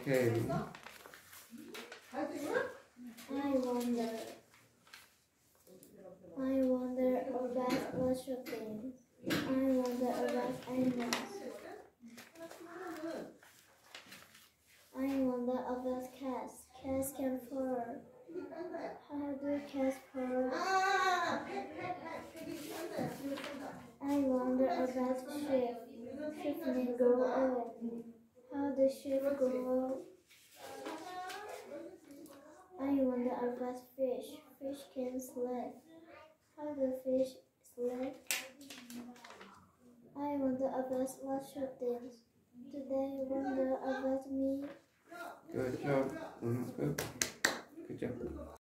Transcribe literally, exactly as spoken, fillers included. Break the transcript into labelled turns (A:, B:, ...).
A: Okay.
B: I wonder. I wonder about lots of things. I wonder about animals. I wonder about cats. Cats can purr. How do cats purr? I wonder about sheep. Sheep may grow old. How do sheep grow old? I wonder about fish. Fish can swim. How do fish swim? I wonder about lots of things. Today wonder about me.
A: Good job. Mm, good. Good job.